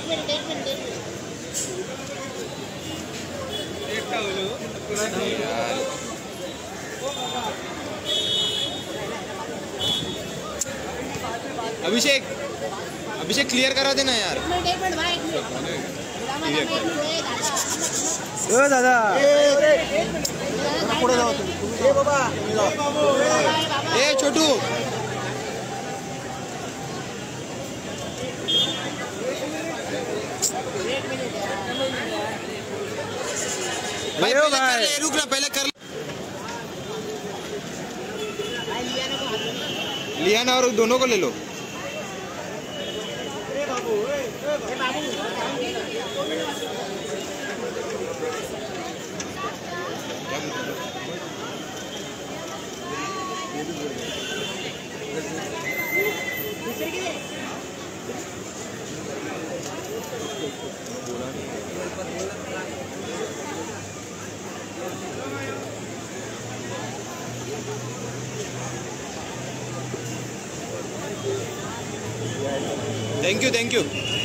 अभिषेक अभिषेक clear करा देना यार। दादा ए छोटू भाई रुक ना, पहले कर लिया ना और दोनों को ले लो। Thank you.